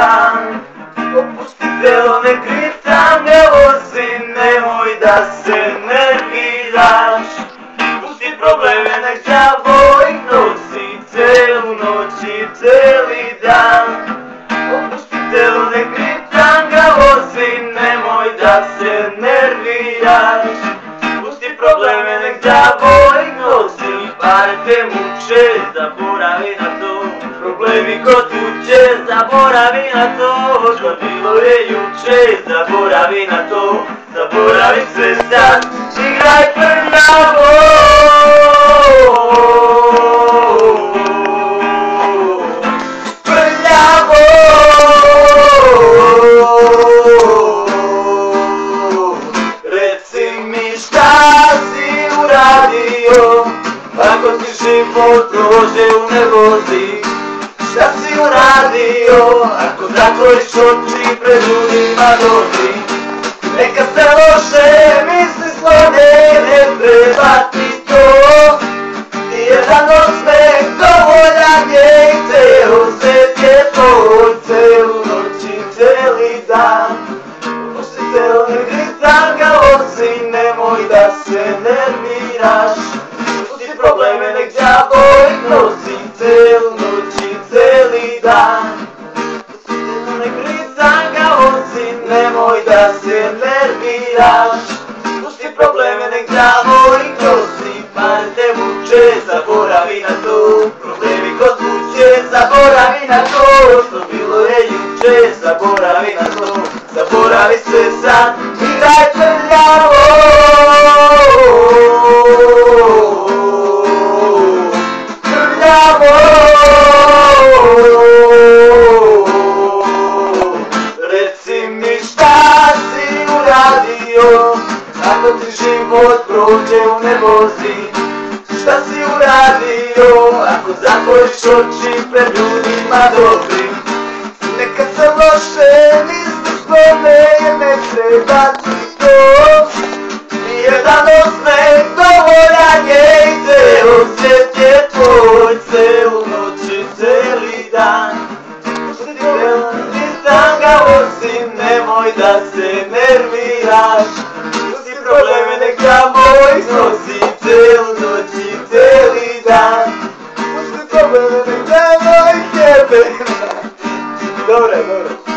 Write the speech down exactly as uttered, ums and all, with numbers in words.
dan. Opusti telo, nek gricange vozi, nemoj da se nerviraš. Pusti probleme, nek đavo ih nosi celu noć i celi dan. Opusti telo, nek gricange vozi, nemoj da se nerviraš. Pusti probleme, nek đavo ih nosi, pare te muče, zaboravi na to. Problemi kod kuće, zaboravi na to. Što bilo je juče, zaboravi na to. Zaboravi sve sad, igraj prljavo. Prljavo. Reci mi šta si uradio, ako ti život prođe u nervozi. Šta si uradio, ako zatvoriš oči pred ljudima dobri. Neka se loše misli slone, ne treba ti to. Ti jedan osmeh dovoljan je i ceo svet je tvoj, celu noć i celi dan. Pusti telo, ne gritan ga osi, nemoj da se nerviraš. Pusti probleme, nek đavo ih nosi celu noć i celi dan. Pusti telo, nek gritan ga osi, nemoj da se nerviraš. Pusti probleme, nek đavo ih nosi, pare te muče, zaboravi na to. Problemi kod kuće, zaboravi na to. Što bilo je juče, zaboravi na to. Zaboravi sve sad, igraj prljavo. Prljavo. Reci mi šta si uradio, ako ti život prođe u nervozi. Šta si uradio, ako zatvoriš oči pred ljudima dobrim. Neka se loše misli sklone, jer ne treba ti to. Nijedan osmeh dovoljan je i ceo svijet je tvoj, celu noć i celi dan. Pusti telo, nisam ga osim, nemoj da se nerviraš. Pusti probleme, nek đavo ih nosi celu noć i celi dan. Pusti probleme, nek đavo ih jebe. Dobre, dobre.